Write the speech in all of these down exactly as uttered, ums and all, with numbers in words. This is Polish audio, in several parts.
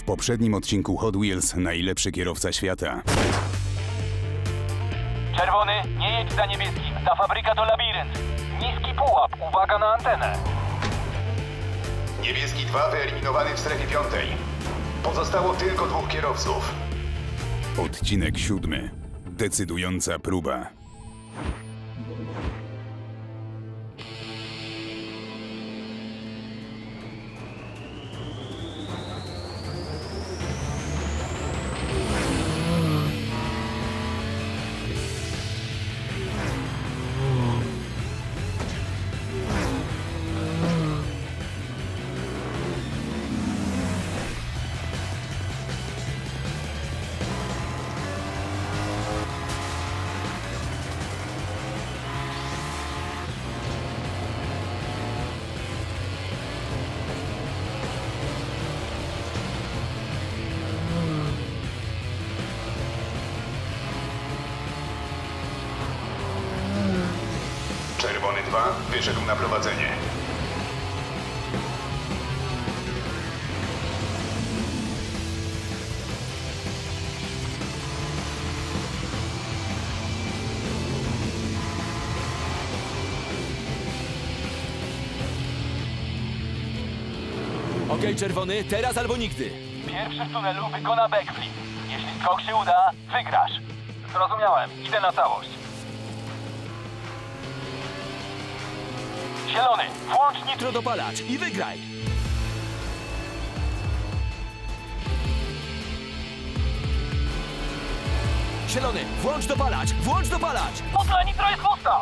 W poprzednim odcinku Hot Wheels najlepszy kierowca świata. Czerwony, nie jedź za niebieskim. Ta fabryka to labirynt. Niski pułap, uwaga na antenę. Niebieski dwa wyeliminowany w strefie piątej. Pozostało tylko dwóch kierowców. Odcinek siódmy. Decydująca próba. Czerwony dwa wyszedł na prowadzenie. Okej, czerwony, teraz albo nigdy. Pierwszy w tunelu wykona backflip. Jeśli skok się uda, wygrasz. Zrozumiałem, idę na całość. Zielony, włącz nitro. Nitrodopalacz i wygraj. Zielony, włącz dopalacz, włącz dopalacz. Podla nitro jest pusta.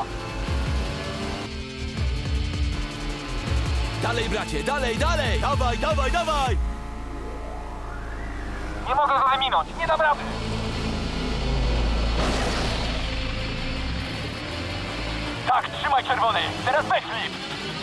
Dalej, bracie, dalej, dalej. Dawaj, dawaj, dawaj. Nie mogę go wyminąć, nie dam rady. Tak, trzymaj czerwony. Teraz backflip.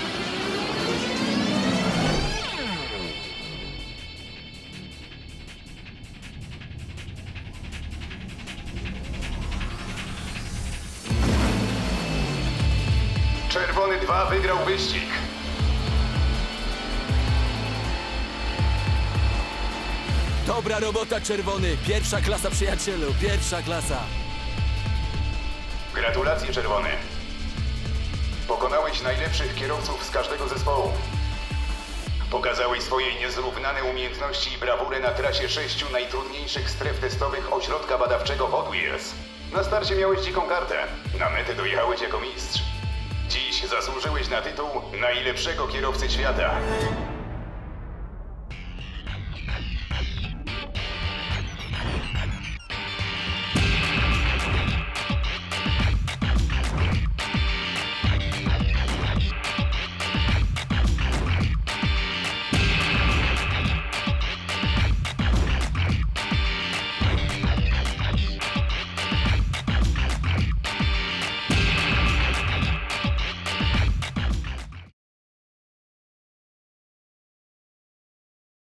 Czerwony dwa wygrał wyścig. Dobra robota, czerwony. Pierwsza klasa, przyjacielu, pierwsza klasa. Gratulacje, czerwony. Pokonałeś najlepszych kierowców z każdego zespołu. Pokazałeś swoje niezrównane umiejętności i brawurę na trasie sześciu najtrudniejszych stref testowych ośrodka badawczego Hot Wheels. Na starcie miałeś dziką kartę. Na metę dojechałeś jako mistrz. Dziś zasłużyłeś na tytuł najlepszego kierowcy świata.